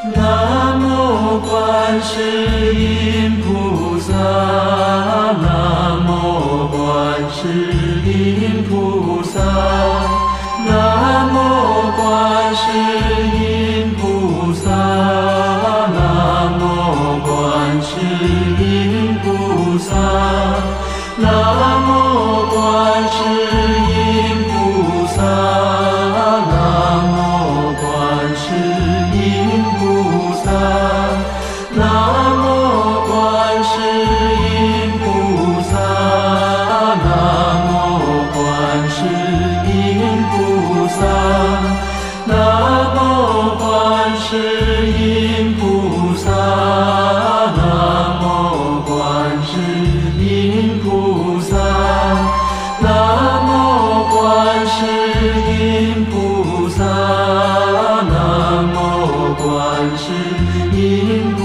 南无观世音菩萨，南无观世音菩萨，南无观世音菩萨，南无观世音菩萨，南无观世音菩萨，南无观世音菩萨，南无观世音菩萨，南无观世音菩萨，南无观世音菩萨，南无观世音菩萨，南无观世音菩萨，南无观世音菩萨。